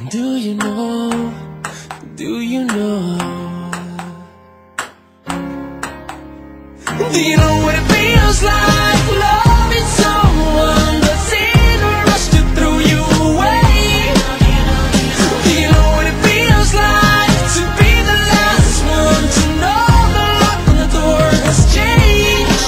Do you know? Do you know? Do you know what it feels like loving someone that's in a rush to throw you away? Do you know what it feels like to be the last one to know the lock on the door has changed?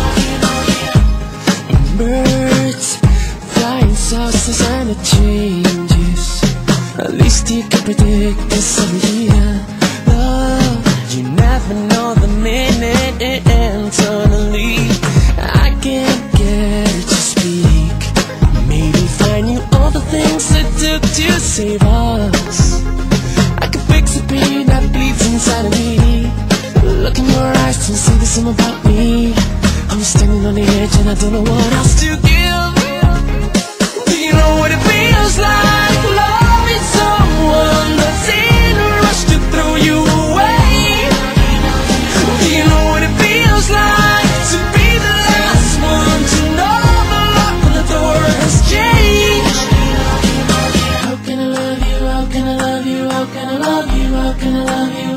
Birds flying saucers and it changes. At least you can predict this every year. Love, you never know the minute internally. I can't get it to speak. Maybe if I knew all the things it took to save us, I could fix the pain that bleeds inside of me. Look in your eyes to see the same about me. I'm standing on the edge and I don't know what else to give. Do you know what it feels like loving someone that's in a rush to throw you away? Do you know what it feels like to be the last one to know the lock on the door has changed? How can I love you? How can I love you? How can I love you? How can I love you?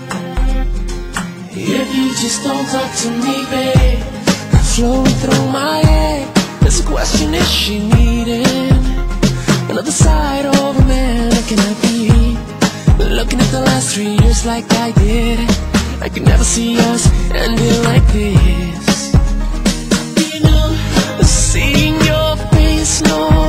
If you just don't talk to me, babe. Flowing through my head, there's a question: is she needing another side of a man? Looking at me, looking at the last 3 years like I did. I could never see us ending like this. You know, seeing your face, no